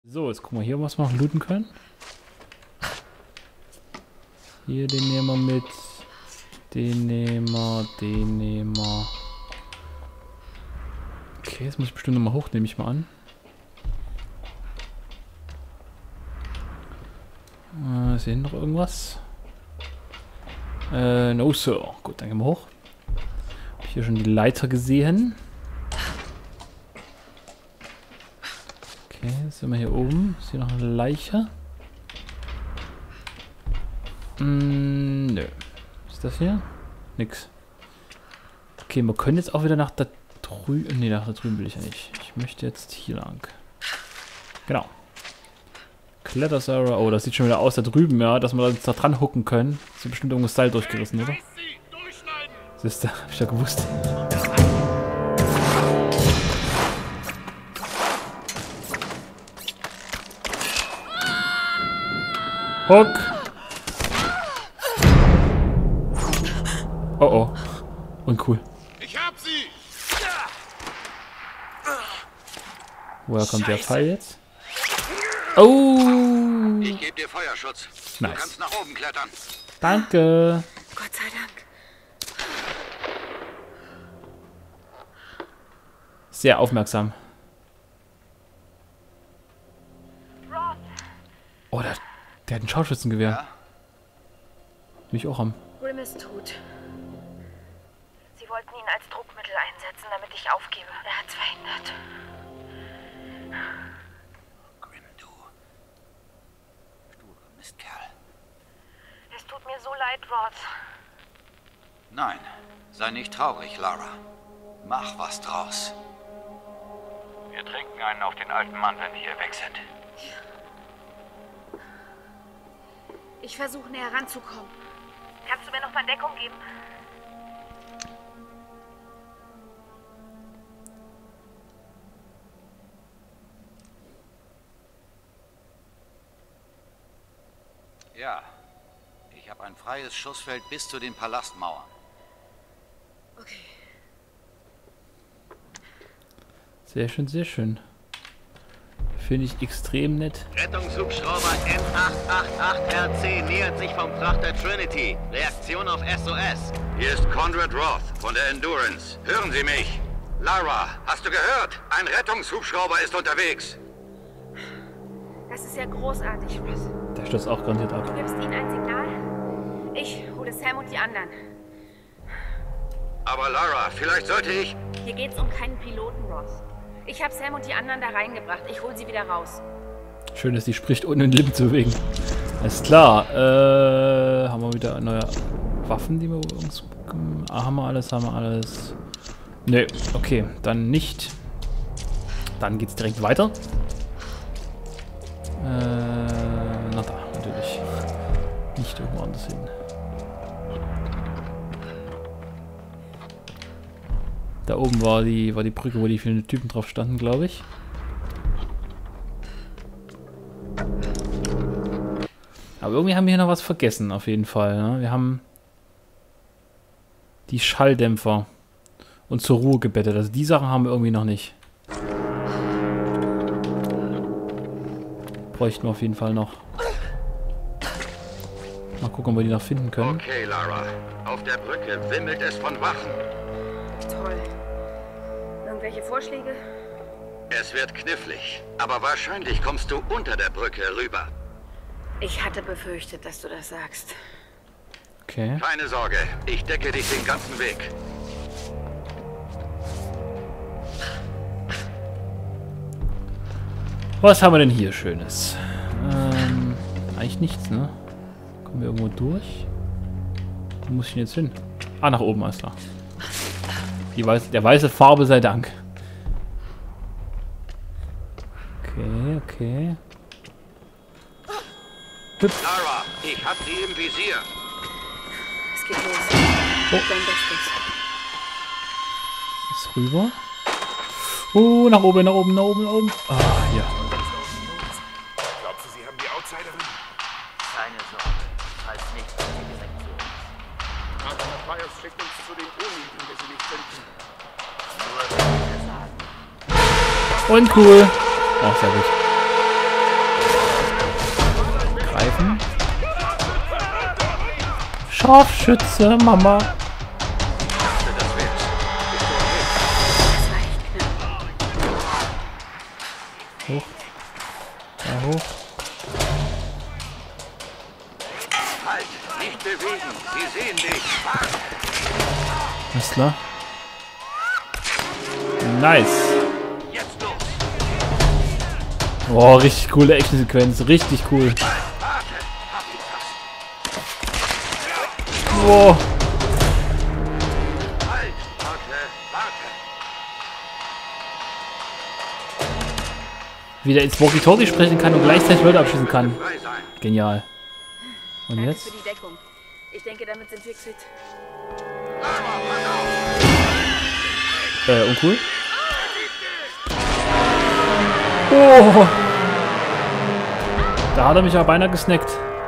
So, jetzt gucken wir hier, was wir noch looten können. Hier, den nehmen wir mit. Den nehmen wir, den nehmen wir. Okay, jetzt muss ich bestimmt nochmal hoch, nehme ich mal an. Ist hier noch irgendwas? No, Sir. Gut, dann gehen wir hoch. Hab hier schon die Leiter gesehen. Okay, jetzt sind wir hier oben. Ist hier noch eine Leiche? Nö. Was ist das hier? Nix. Okay, wir können jetzt auch wieder nach da drüben. Ne, nach da drüben will ich ja nicht. Ich möchte jetzt hier lang. Genau. Kletterserver. Oh, das sieht schon wieder aus da drüben, ja, dass wir uns da dran hucken können. Ist bestimmt irgendwo Style durchgerissen, oder? Siehst du, hab ich ja gewusst. Huck! Oh oh. Uncool. Ich hab sie! Woher kommt der Pfeil jetzt? Oh! Ich gebe dir Feuerschutz. Nice. Du kannst nach oben klettern. Danke! Gott sei Dank. Sehr aufmerksam. Oh, der hat ein Scharfschützengewehr. Ja? Will ich auch haben. Grimm ist tot. Sie wollten ihn als Druckmittel einsetzen, damit ich aufgebe. Er hat's verhindert. Grimm, du sture Mistkerl. Es tut mir so leid, Roth. Nein, sei nicht traurig, Lara. Mach was draus. Wir trinken einen auf den alten Mann, wenn wir hier weg sind. Ich versuche näher ranzukommen. Kannst du mir noch mal Deckung geben? Ja, ich habe ein freies Schussfeld bis zu den Palastmauern. Okay. Sehr schön, sehr schön. Finde ich extrem nett. Rettungshubschrauber M888RC nähert sich vom Frachter Trinity. Reaktion auf SOS. Hier ist Conrad Roth von der Endurance. Hören Sie mich? Lara, hast du gehört? Ein Rettungshubschrauber ist unterwegs. Das ist ja großartig, Roth. Der stürzt auch garantiert ab. Du gibst ihnen ein Signal. Ich hole Sam und die anderen. Aber Lara, vielleicht sollte ich... Hier geht's um keinen Piloten, Roth. Ich habe Sam und die anderen da reingebracht. Ich hole sie wieder raus. Schön, dass die spricht, ohne den Lippen zu bewegen. Alles klar. Haben wir wieder neue Waffen, die wir uns... haben wir alles, haben wir alles. Nö, okay, dann nicht. Dann geht's direkt weiter. Na da, natürlich. Nicht irgendwo anders hin. Da oben war die Brücke, wo die vielen Typen drauf standen, glaube ich. Aber irgendwie haben wir hier noch was vergessen, auf jeden Fall. Ne? Wir haben die Schalldämpfer und zur Ruhe gebettet. Also die Sachen haben wir irgendwie noch nicht. Bräuchten wir auf jeden Fall noch. Mal gucken, ob wir die noch finden können. Okay, Lara. Auf der Brücke wimmelt es von Wachen. Toll. Irgendwelche Vorschläge? Es wird knifflig, aber wahrscheinlich kommst du unter der Brücke rüber. Ich hatte befürchtet, dass du das sagst. Okay. Keine Sorge, ich decke dich den ganzen Weg. Was haben wir denn hier Schönes? Eigentlich nichts, ne? Kommen wir irgendwo durch? Wo muss ich denn jetzt hin? Ah, nach oben, alles klar. Der weiße Farbe sei Dank. Okay, okay. Hüpf. Lara, ich hab sie im Visier. Es geht los. Dein Bestes. Ist rüber. Oh, nach oben, nach oben, nach oben, nach oben. Ah, ja. Glaubst du, sie haben die Outsiderin? Keine Sorge, falls nicht, ist die Sektion. Aber Matthias schickt uns zu den Uniten, die sie nicht finden. Nur wenn wir sagen. Und cool. Auch sehr gut. Scharfschütze, Mama. Hoch. Da hoch. Halt, nicht bewegen. Sie sehen dich. Alles klar. Nice. Jetzt los. Oh, richtig coole Action-Sequenz. Richtig cool. Wow. Halt, warte. Wie der ins Walkie-Talkie sprechen kann und gleichzeitig Leute abschießen kann. Frei sein. Genial. Und Danke jetzt? für die Deckung. Ich denke, damit sind wir quitt. Uncool. Oh. Da hat er mich aber beinahe gesnackt.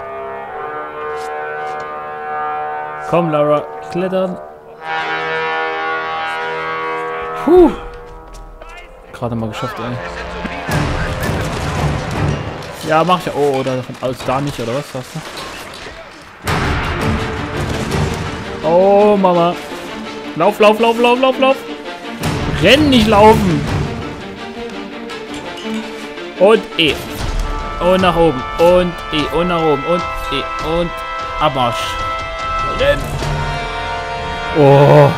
Komm, Lara, klettern. Puh. Gerade mal geschafft, ey. Ja, mach ich ja. Oh, oder von aus da nicht, oder was sagst du? Oh, Mama. Lauf, lauf, lauf, lauf, lauf, lauf. Rennen, nicht laufen. Und E. Und nach oben. Und E. Und nach oben. Und E. Und Abmarsch. Renn. Oh.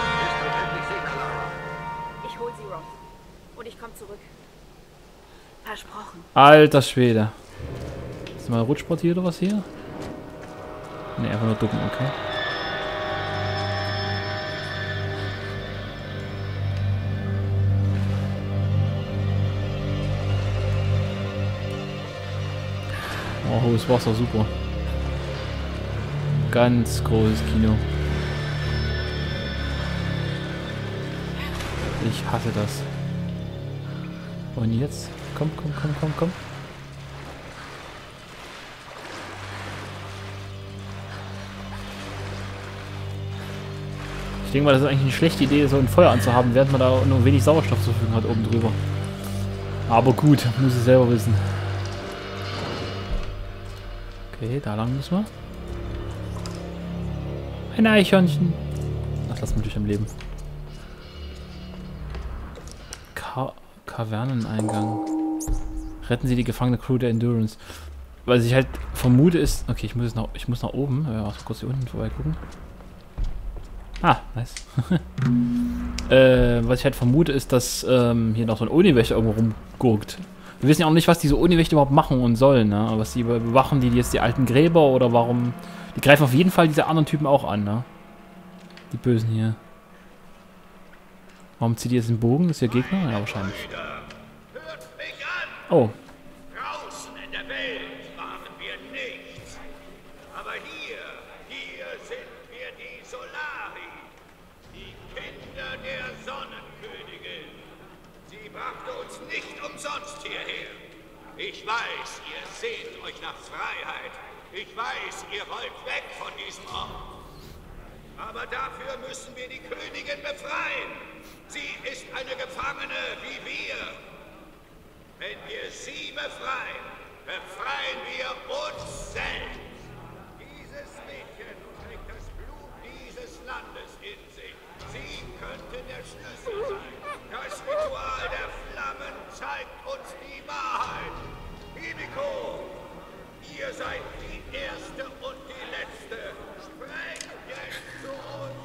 Ich hol sie, Roth. Und ich komme zurück. Versprochen. Alter Schwede. Ist mal Rutschsport hier oder was hier? Ne, einfach nur ducken, okay. Oh, hohes Wasser, super. Ganz großes Kino. Ich hasse das. Und jetzt? Komm, komm, komm, komm, komm. Ich denke mal, das ist eigentlich eine schlechte Idee, so ein Feuer anzuhaben, während man da nur wenig Sauerstoff zur Verfügung hat oben drüber. Aber gut, muss ich selber wissen. Okay, da lang müssen wir. Ein Eichhörnchen. Das lassen wir durch am Leben. Kaverneneingang. Retten Sie die gefangene Crew der Endurance. Was ich halt vermute ist... Okay, ich muss nach oben. Ja, also kurz hier unten vorbeigucken. Ah, nice. Was ich halt vermute ist, dass hier noch so ein Uniwächter irgendwo rumgurkt. Wir wissen ja auch nicht, was diese Uniwächter überhaupt machen und sollen, ne? Was die bewachen, die jetzt die alten Gräber oder warum... Die greifen auf jeden Fall diese anderen Typen auch an, ne? Die Bösen hier. Warum zieht die jetzt den Bogen? Ist der Gegner? Ja, wahrscheinlich. Oh. Draußen in der Welt waren wir nichts. Aber hier sind wir die Solari, die Kinder der Sonnenkönigin. Sie brachte uns nicht umsonst hierher. Ich weiß, ihr sehnt euch nach Freiheit. Ich weiß, ihr wollt weg von diesem Ort. Aber dafür müssen wir die Königin befreien. Sie ist eine Gefangene wie wir. Wenn wir sie befreien, befreien wir uns selbst. Dieses Mädchen trägt das Blut dieses Landes in sich. Sie könnte der Schlüssel sein. Das Ritual der Flammen zeigt uns die Wahrheit. Himiko, ihr seid die Erste und die Letzte. Sprecht jetzt zu uns.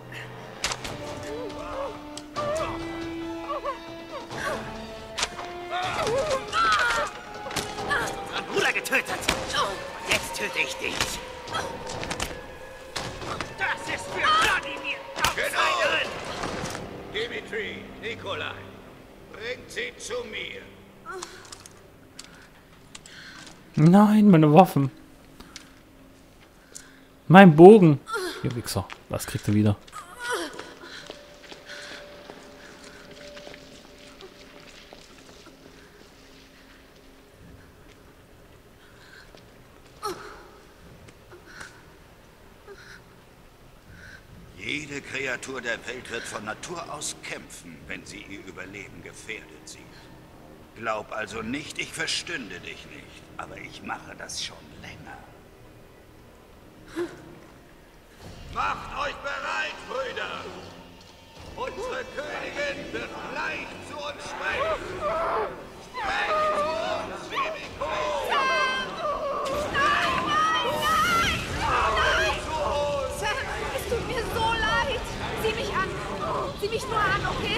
Unseren Bruder getötet. Jetzt töte ich dich. Das ist für Wladimir. Genau. Dimitri, Nikolai, bringt sie zu mir. Nein, meine Waffen. Mein Bogen. Ihr Wichser. Was kriegt er wieder? Jede Kreatur der Welt wird von Natur aus kämpfen, wenn sie ihr Überleben gefährdet sieht. Glaub also nicht, ich verstünde dich nicht, aber ich mache das schon länger. Macht euch bereit, Brüder! Unsere Königin wird gleich zu uns sprechen! Sprecht zu uns, Himiko! Sam, es tut mir so leid. Sieh mich an. Sieh mich nur an, okay?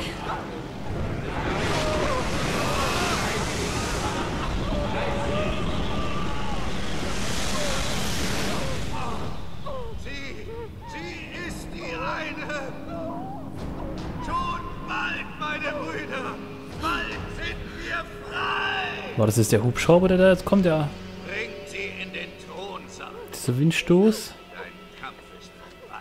Sie ist die eine! Schon bald, meine Brüder! Bald sind wir frei! War das jetzt der Hubschrauber, der da jetzt kommt? Ja. Bringt sie in den Thronsaal! Dieser Windstoß. Dein Kampf ist vorbei.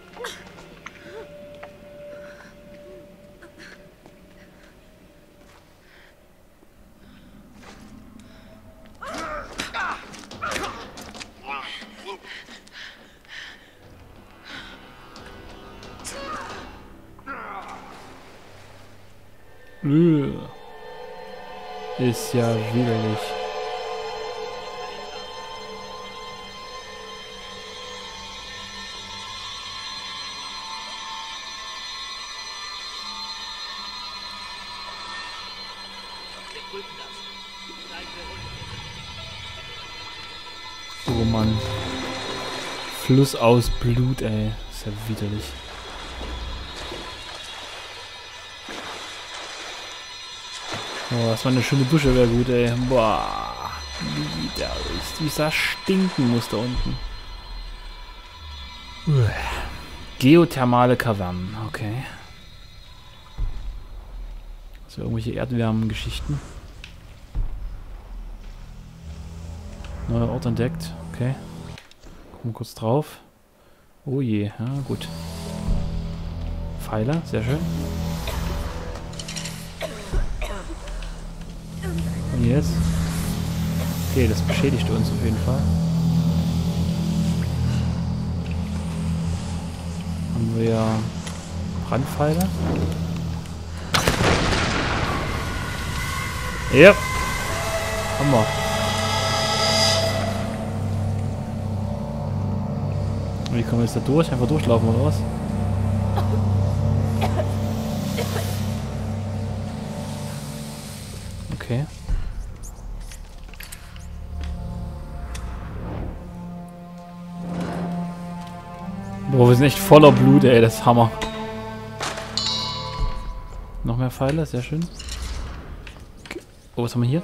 Ist ja widerlich. Oh Mann. Fluss aus Blut, ey. Ist ja widerlich. Oh, das war eine schöne Dusche, wäre gut, ey. Boah. Widerlich. Dieser stinken muss da unten. Geothermale Kavernen, okay. Also irgendwelche Erdwärmen-Geschichten. Neuer Ort entdeckt, okay. Gucken wir kurz drauf. Oh je, ja gut. Pfeiler, sehr schön. Und jetzt? Okay, das beschädigt uns auf jeden Fall. Haben wir ja Brandpfeiler. Ja. Haben wir. Wie kommen wir jetzt da durch? Einfach durchlaufen oder was? Okay. Boah, wir sind echt voller Blut, ey, das ist Hammer. Noch mehr Pfeile, sehr schön. Okay. Oh, was haben wir hier?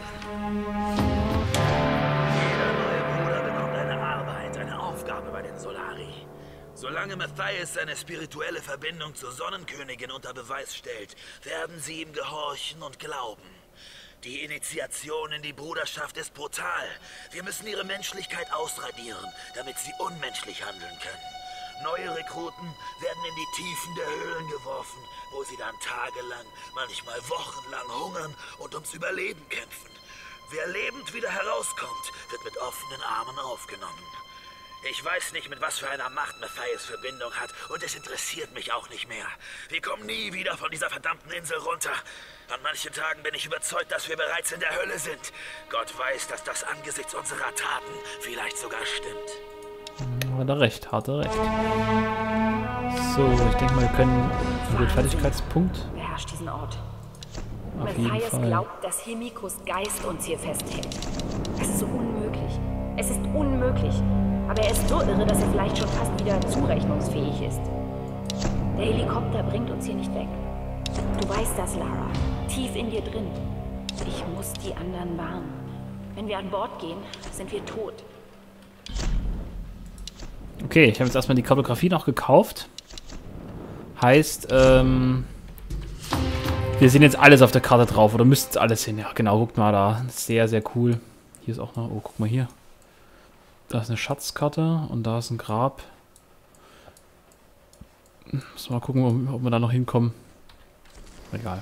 Jeder neue Bruder bekommt eine Arbeit, eine Aufgabe bei den Solari. Solange Matthias seine spirituelle Verbindung zur Sonnenkönigin unter Beweis stellt, werden sie ihm gehorchen und glauben. Die Initiation in die Bruderschaft ist brutal. Wir müssen ihre Menschlichkeit ausradieren, damit sie unmenschlich handeln können. Neue Rekruten werden in die Tiefen der Höhlen geworfen, wo sie dann tagelang, manchmal wochenlang hungern und ums Überleben kämpfen. Wer lebend wieder herauskommt, wird mit offenen Armen aufgenommen. Ich weiß nicht, mit was für einer Macht Matthias Verbindung hat, und es interessiert mich auch nicht mehr. Wir kommen nie wieder von dieser verdammten Insel runter. An manchen Tagen bin ich überzeugt, dass wir bereits in der Hölle sind. Gott weiß, dass das angesichts unserer Taten vielleicht sogar stimmt. Hat er recht, hat er recht. So, ich denke mal, wir können einen Fertigkeitspunkt. Beherrscht diesen Ort. Auf jeden Matthias Fall. glaubt, dass Himikos Geist uns hier festhält. Es ist so unmöglich. Es ist unmöglich. Aber er ist so irre, dass er vielleicht schon fast wieder zurechnungsfähig ist. Der Helikopter bringt uns hier nicht weg. Du weißt das, Lara. Tief in dir drin. Ich muss die anderen warnen. Wenn wir an Bord gehen, sind wir tot. Okay, ich habe jetzt erstmal die Kartografie noch gekauft. Heißt, wir sehen jetzt alles auf der Karte drauf. Oder müssten alles sehen. Ja, genau, guckt mal da. Sehr, sehr cool. Hier ist auch noch... Oh, guck mal hier. Da ist eine Schatzkarte und da ist ein Grab. Müssen wir mal gucken, ob wir da noch hinkommen. Egal.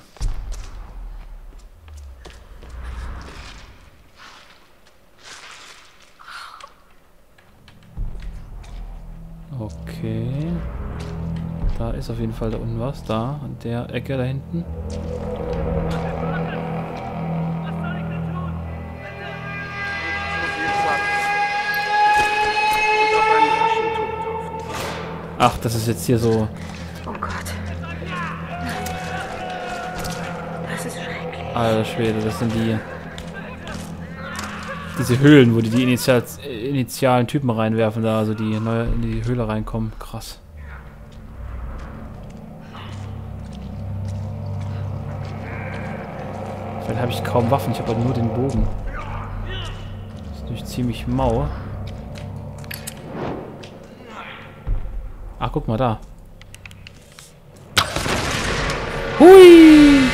Okay. Da ist auf jeden Fall da unten was. Da, an der Ecke da hinten. Ach, das ist jetzt hier so... Oh Gott. Das ist schrecklich. Alter Schwede, das sind die... Diese Höhlen, wo die initialen Typen reinwerfen, da, also die neu in die Höhle reinkommen. Krass. Vielleicht habe ich kaum Waffen, ich habe halt nur den Bogen. Das ist natürlich ziemlich mau. Ach, guck mal da. Hui!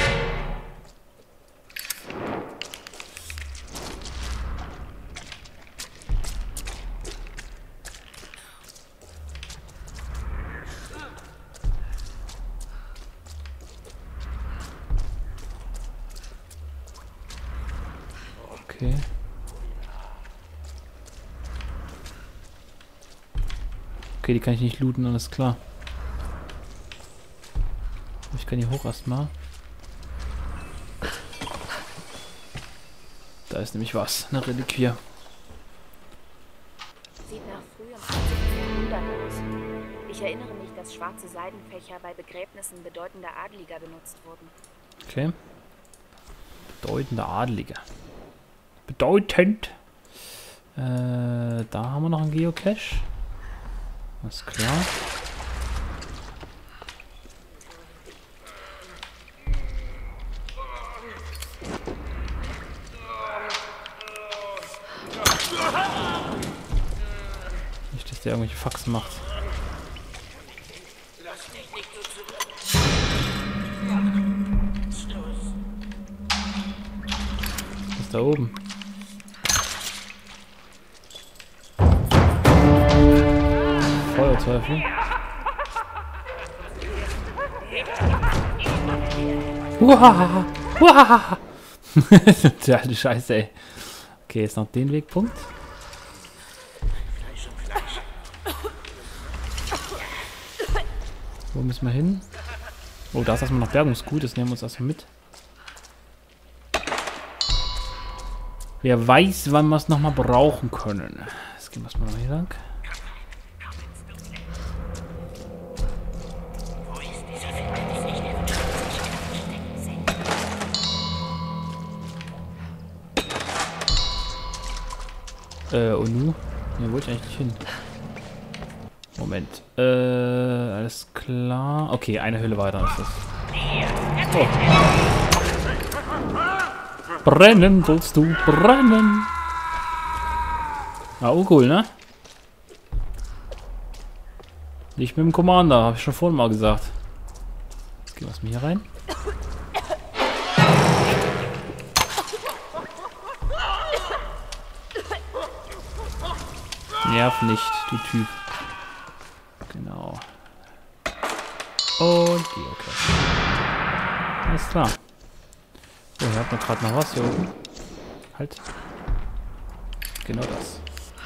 Okay. Okay, die kann ich nicht looten, alles klar. Ich kann hier hoch erstmal. Da ist nämlich was, eine Reliquie. Sieht nach frühem 18. Jahrhundert aus. Ich erinnere mich, dass schwarze Seidenfächer bei Begräbnissen bedeutender Adeliger benutzt wurden. Okay. Bedeutender Adeliger. Bedeutend. Da haben wir noch einen Geocache. Alles klar. Nicht, dass der irgendwelche Faxen macht. Was ist da oben? Feuerteufel. Uhaha! Uhaha! Tja, die Scheiße, ey. Okay, jetzt noch den Wegpunkt. Wo müssen wir hin? Oh, da ist erstmal noch Bergungsgut, das nehmen wir uns erstmal mit. Wer weiß, wann wir es nochmal brauchen können. Jetzt gehen wir erstmal noch hier lang. Und nu? Hier wollte ich eigentlich nicht hin. Moment. Alles klar. Okay, eine Höhle weiter ist das. Oh. Brennen sollst du, brennen! Ah, oh cool, ne? Nicht mit dem Commander, habe ich schon vorhin mal gesagt. Jetzt gehen wir erstmal hier rein. Nerv nicht, du Typ. Genau. Und Geocache. Alles klar. So, hier hat man gerade noch was hier oben. Halt. Genau das.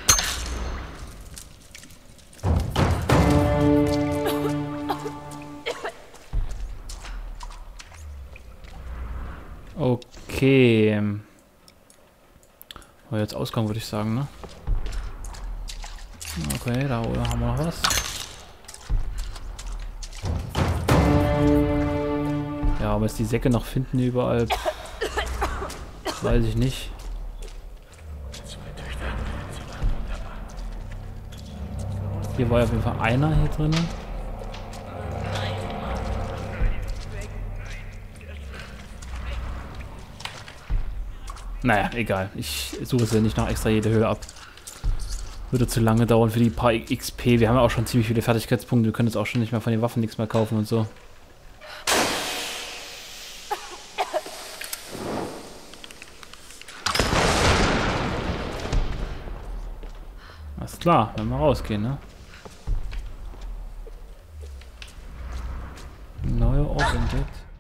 Okay. Aber jetzt Ausgang, würde ich sagen, ne? Okay, da oben haben wir noch was. Ja, aber jetzt die Säcke noch finden überall. Weiß ich nicht. Hier war ja auf jeden Fall einer hier drin. Naja, egal. Ich suche es ja nicht noch extra jede Höhle ab. Würde zu lange dauern für die paar XP. Wir haben ja auch schon ziemlich viele Fertigkeitspunkte. Wir können jetzt auch schon nicht mehr von den Waffen nichts mehr kaufen und so. Alles klar, wenn wir rausgehen, ne? Neue Ort entdeckt.